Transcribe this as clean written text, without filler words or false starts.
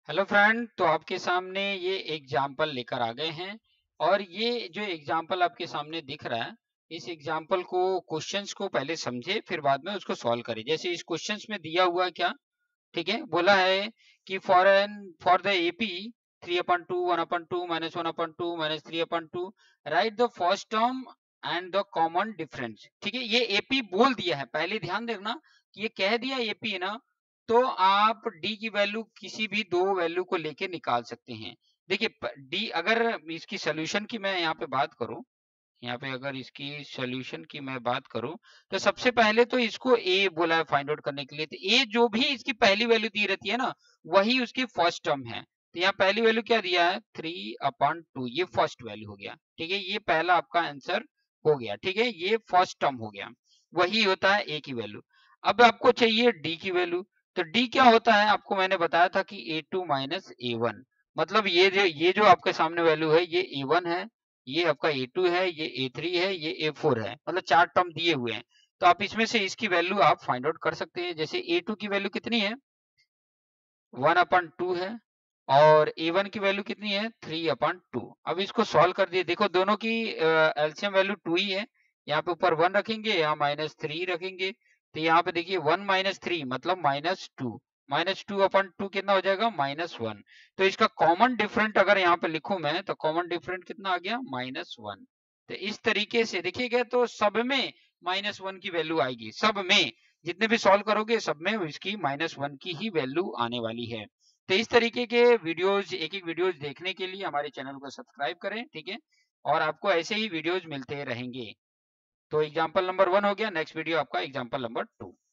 Hello friend, तो आपके सामने ये एग्जाम्पल लेकर आ गए हैं। और ये जो एग्जाम्पल आपके सामने दिख रहा है, इस एग्जाम्पल को क्वेश्चंस को पहले समझे, फिर बाद में उसको सॉल्व करें। जैसे इस क्वेश्चंस में दिया हुआ है क्या, ठीक है, बोला है कि for the AP 3/2 1/2 -1/2 -3/2 right the first term and the common difference. ठीक है, ये एपी बोल दिया है, पहले ध्यान देना कि ये कह दिया एपी है ना, तो आप डी की वैल्यू किसी भी दो वैल्यू को लेके निकाल सकते हैं। देखिए डी, अगर इसकी सोल्यूशन की मैं यहाँ पे बात करूं, यहाँ पे अगर इसकी सॉल्यूशन की मैं बात करूं, तो सबसे पहले तो इसको ए बोला है फाइंड आउट करने के लिए। तो ए जो भी इसकी पहली वैल्यू दी रहती है ना, वही उसकी फर्स्ट टर्म है। तो यहाँ पहली वैल्यू क्या दिया है, 3/2, ये फर्स्ट वैल्यू हो गया। ठीक है, ये पहला आपका आंसर हो गया। ठीक है, ये फर्स्ट टर्म हो गया, वही होता है ए की वैल्यू। अब आपको चाहिए डी की वैल्यू। तो डी क्या होता है, आपको मैंने बताया था कि A2 माइनस A1। मतलब ये जो आपके सामने वैल्यू है, ये A1 है, ये आपका A2 है, ये A3 है, ये A4 है। मतलब चार टर्म दिए हुए हैं, तो आप इसमें से इसकी वैल्यू आप फाइंड आउट कर सकते हैं। जैसे A2 की वैल्यू कितनी है, 1/2 है, और A1 की वैल्यू कितनी है, 3/2। अब इसको सॉल्व कर दिए, देखो दोनों की एलसीएम वैल्यू 2 ही है। यहाँ पे ऊपर 1 रखेंगे, यहाँ -3 रखेंगे, तो यहाँ पे देखिए 1 - 3 मतलब -2, -2/2 कितना हो जाएगा, -1। तो इसका कॉमन डिफरेंट अगर यहाँ पे लिखूं मैं, तो कॉमन डिफरेंट कितना आ गया, -1। तो इस तरीके से देखिएगा तो सब में -1 की वैल्यू आएगी, सब में जितने भी सॉल्व करोगे सब में इसकी -1 की ही वैल्यू आने वाली है। तो इस तरीके के वीडियोज, एक एक वीडियोज देखने के लिए हमारे चैनल को सब्सक्राइब करें, ठीक है, और आपको ऐसे ही वीडियोज मिलते रहेंगे। तो एग्जाम्पल नंबर 1 हो गया, नेक्स्ट वीडियो आपका एग्जाम्पल नंबर 2।